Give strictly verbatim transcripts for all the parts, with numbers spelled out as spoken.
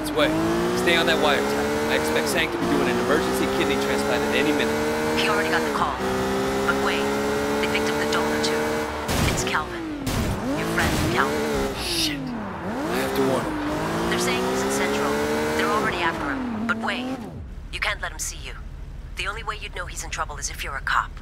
its way. Stay on that wiretap. I expect Sang to be doing an emergency kidney transplant at any minute. He already got the call. But wait, they picked up the donor too. It's Calvin. Your friend, Calvin. Shit. I have to warn him. They're saying he's in Central. They're already after him. But wait, you can't let him see you. The only way you'd know he's in trouble is if you're a cop.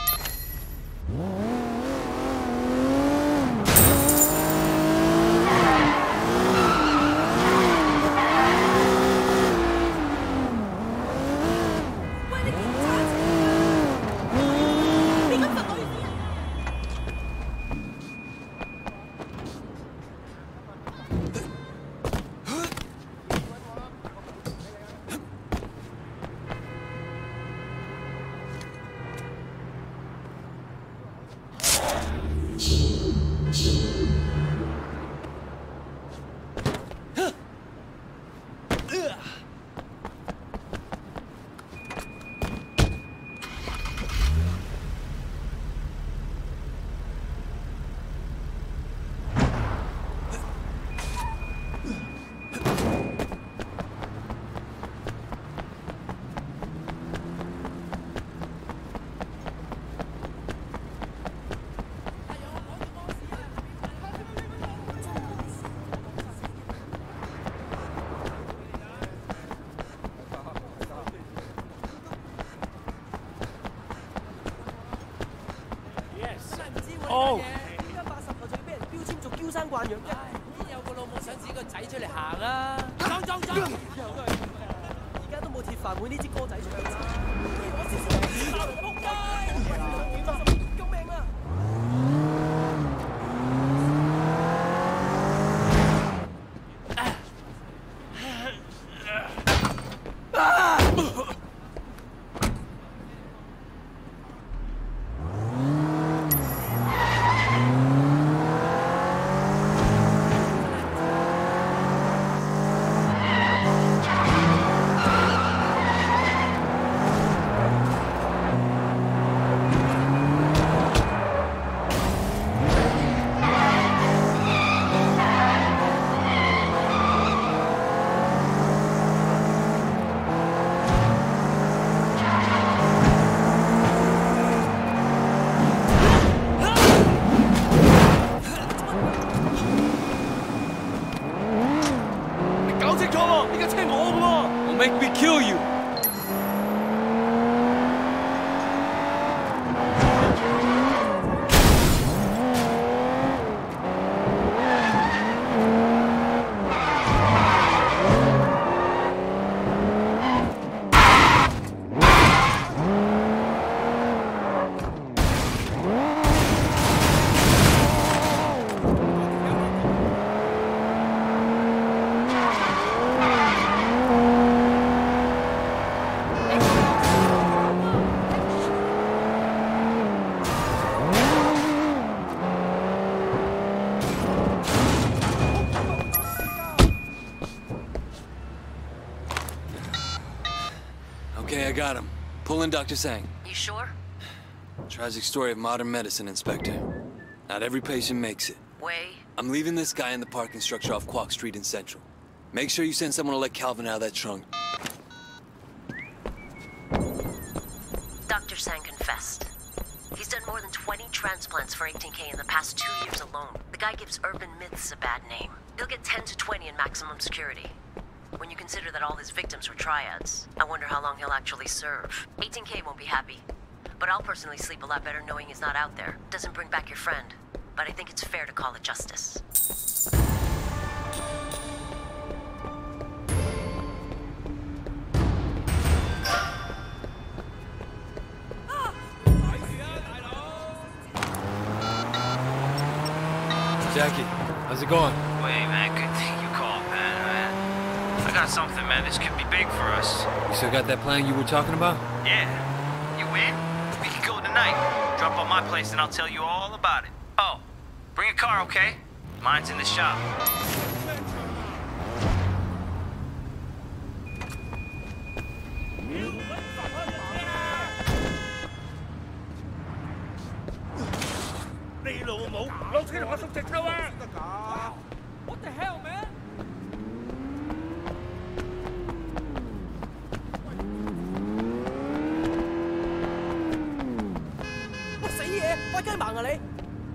哦，而家八十後仲要俾人標籤做嬌生慣養嘅，邊有個老母想自己個仔出嚟行啊？裝裝裝！而家都冇鐵飯碗呢支歌仔唱啦！我先死啦！仆街！救命啊！ Make me kill you! Okay, I got him. Pull in Doctor Sang. You sure? Tragic story of modern medicine, Inspector. Not every patient makes it. Way. I'm leaving this guy in the parking structure off Quock Street in Central. Make sure you send someone to let Calvin out of that trunk. Doctor Sang confessed. He's done more than twenty transplants for eighteen K in the past two years alone. The guy gives urban myths a bad name. He'll get ten to twenty in maximum security. When you consider that all his victims were triads, I wonder how long he'll actually serve. eighteen K won't be happy, but I'll personally sleep a lot better knowing he's not out there. Doesn't bring back your friend, but I think it's fair to call it justice. Jackie, how's it going? Wait, man, good thing you called, man, man. I got something, man. This could be big for us. You still got that plan you were talking about? Yeah. You in? We can go tonight. Drop by my place and I'll tell you all about it. Oh, bring a car, okay? Mine's in the shop. What the hell, man? 啊你？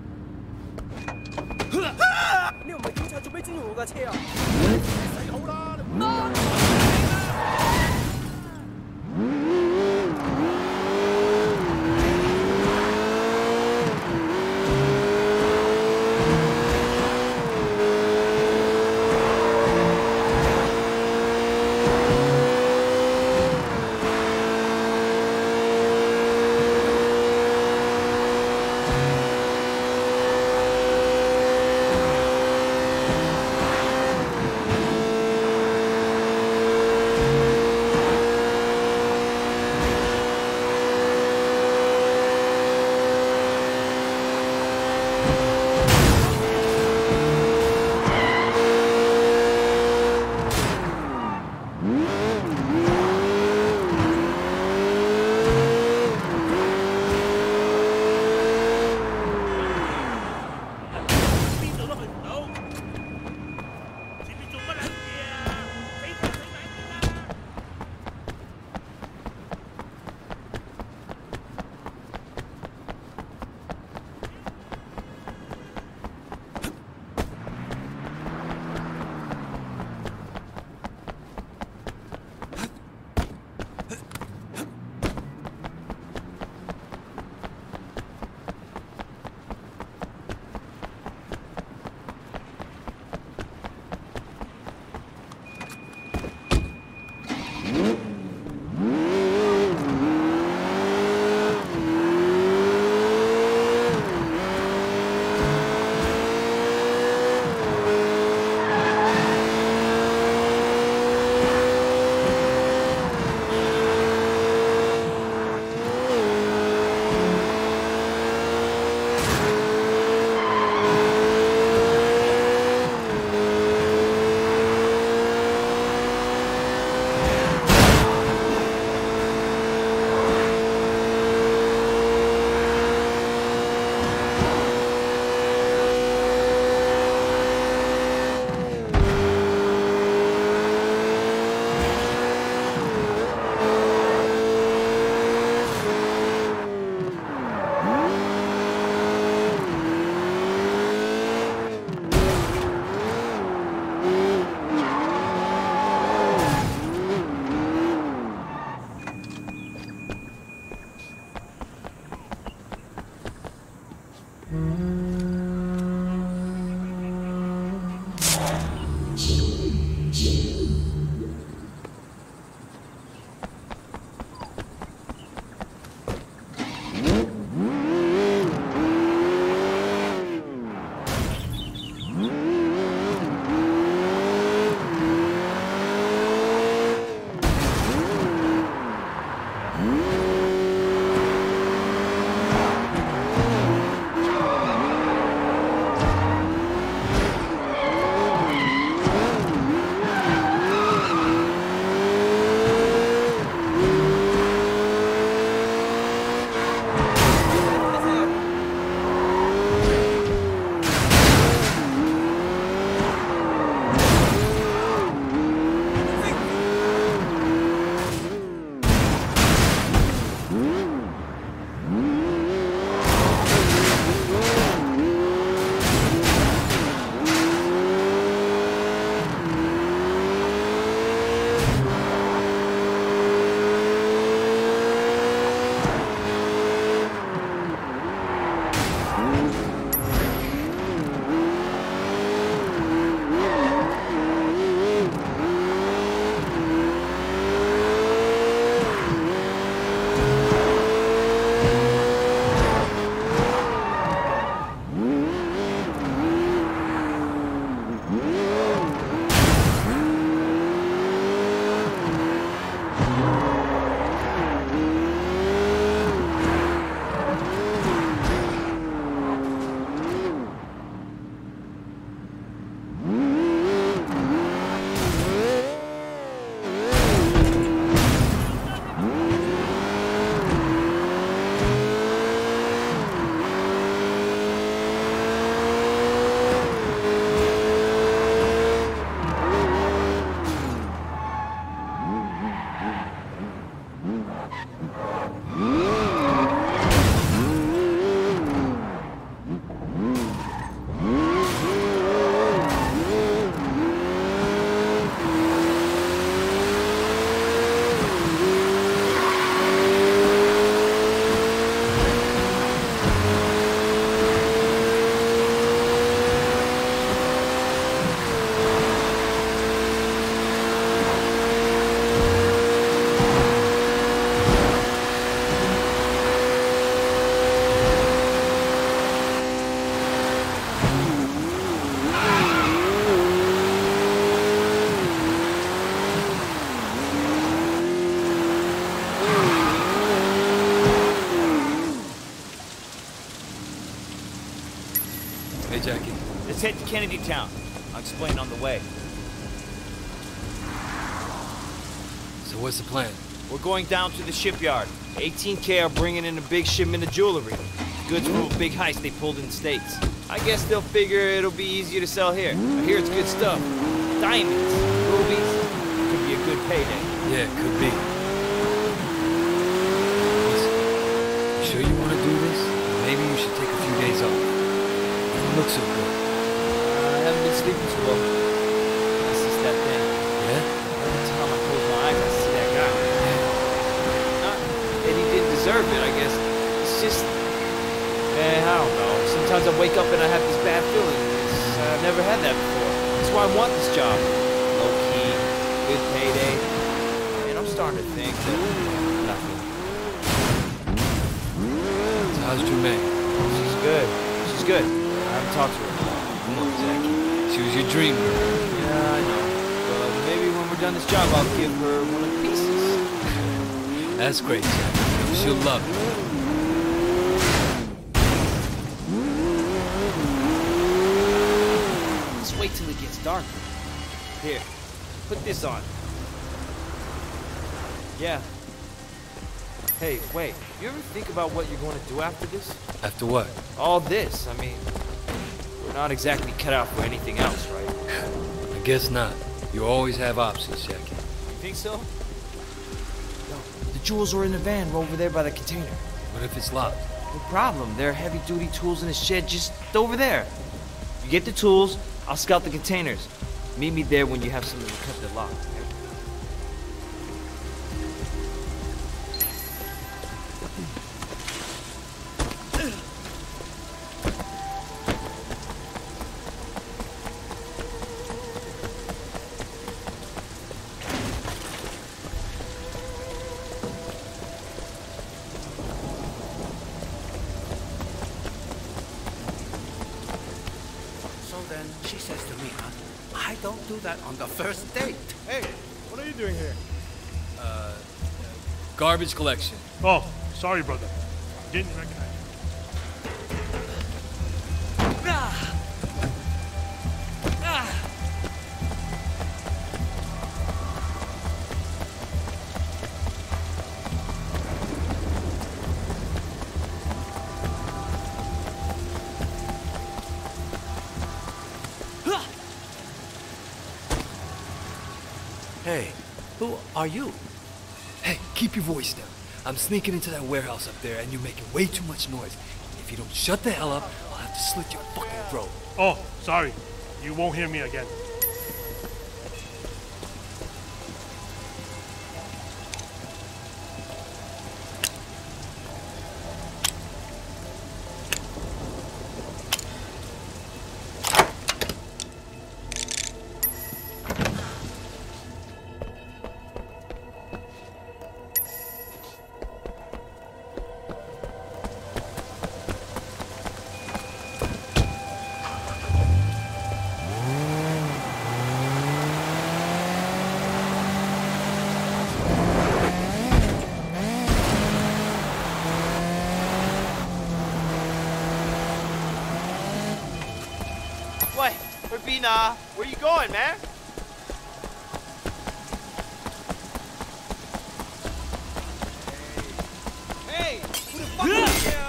呢度唔係警察，做咩整住我架車啊？死好啦！你唔好 Let's head to Kennedy Town. I'll explain on the way. So what's the plan? We're going down to the shipyard. eighteen K are bringing in a big shipment of jewelry. Goods from a big heist they pulled in the States. I guess they'll figure it'll be easier to sell here. I hear it's good stuff. Diamonds, rubies. Could be a good payday. Yeah, it could be. Listen, you sure you want to do this? Maybe you should take a few days off. You don't look so good. Uh, I haven't been sleeping too well. That's just that thing. Yeah? Every time I close my eyes, I see that guy. Not that he didn't deserve it, I guess. It's just... Eh, I don't know. Sometimes I wake up and I have this bad feeling. It's, uh, I've never had that before. That's why I want this job. Low-key, good payday. And I'm starting to think that nothing. So how's Jermaine? She's good. She's good. I haven't talked to her. Come on, Zachy. She was your dream girl. Yeah, I know. But maybe when we're done this job, I'll give her one of the pieces. That's great, Zachy. She'll love it. Wait till it gets darker. Here, put this on. Yeah. Hey, wait. You ever think about what you're going to do after this? After what? All this. I mean, we're not exactly cut out for anything else, right? I guess not. You always have options, Jackie. You think so? No. The jewels are in the van over there by the container. What if it's locked? No problem. There are heavy-duty tools in the shed just over there. You get the tools, I'll scout the containers. Meet me there when you have something to cut the lock. Then she says to me, huh? I don't do that on the first date. Hey, what are you doing here? Uh, garbage collection. Oh, sorry, brother. Didn't recognize you. Hey, who are you? Hey, keep your voice down. I'm sneaking into that warehouse up there and you're making way too much noise. If you don't shut the hell up, I'll have to slit your fucking throat. Oh, sorry. You won't hear me again. What? Urbina, where you going, man? Hey, who the fuck is here?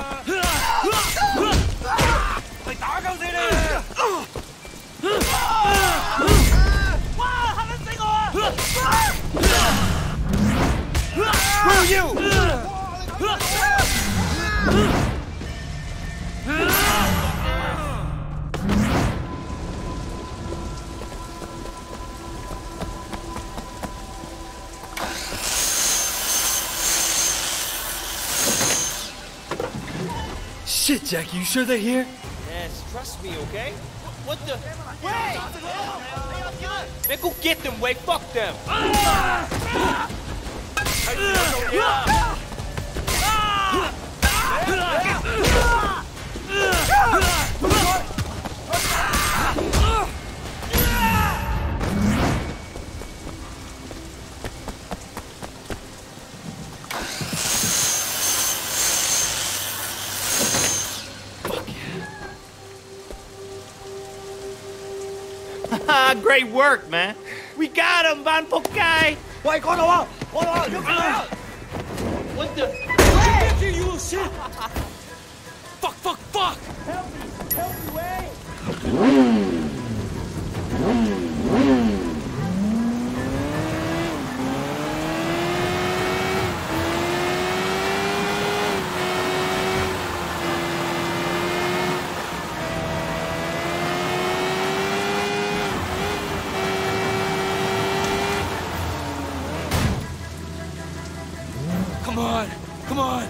Mày tỏ câu gì đi? Wow, hắn đánh sinh rồi! Who are you? Shit, Jackie, you sure they're here? Yes, trust me, okay? What the? Wait! Man, go get them, Wade. Fuck them. Great work, man. We got him, Van Pokai. Wait, go on, go on, you out. What the? Hey, you shit! Fuck, fuck, fuck! Help me, help me, Wei! Come on, come on!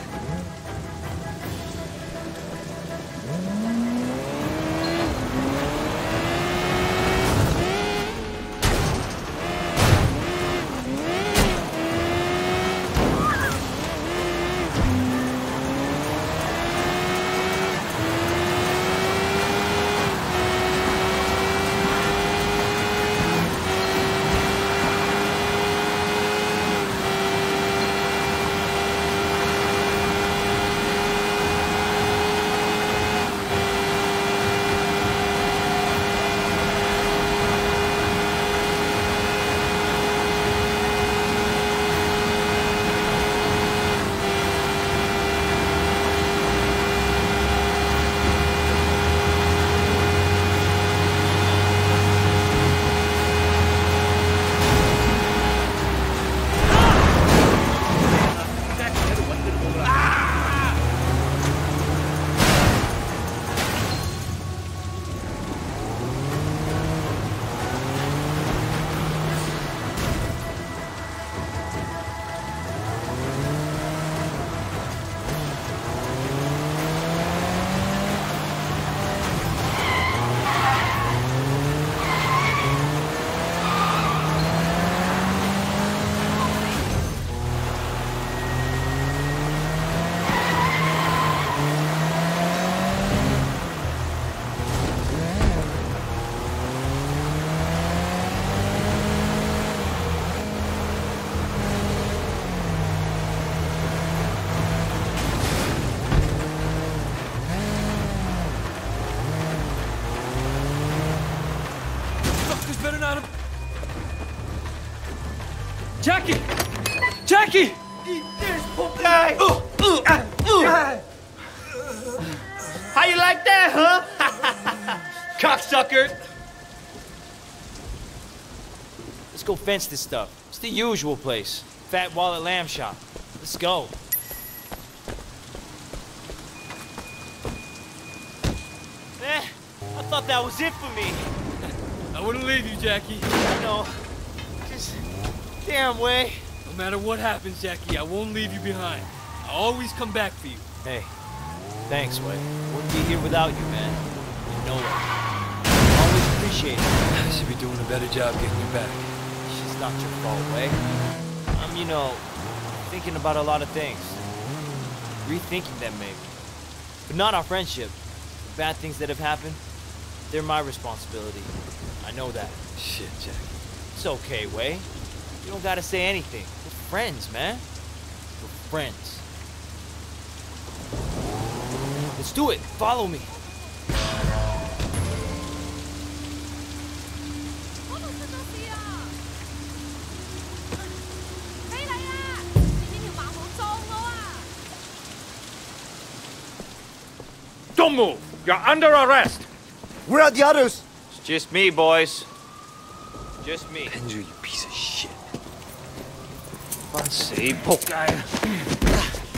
Jackie! Jackie! There's Pokai! How you like that, huh? Cocksucker! Let's go fence this stuff. It's the usual place. Fat Wallet Lamb Shop. Let's go. Eh, I thought that was it for me. I wouldn't leave you, Jackie. I know. Just... damn way. No matter what happens, Jackie, I won't leave you behind. I'll always come back for you. Hey, thanks, Way. Wouldn't be here without you, man. You know it. Always appreciate it. I should be doing a better job getting you back. It's not your fault, Way. I'm, you know, thinking about a lot of things. Rethinking them, maybe. But not our friendship. The bad things that have happened, they're my responsibility. I know that. Shit, Jackie. It's okay, Way. You don't gotta say anything. We're friends, man. We're friends. Let's do it. Follow me. Don't move! You're under arrest! Where are the others? It's just me, boys. Just me. Andrew, you piece of shit. Say, Pokai.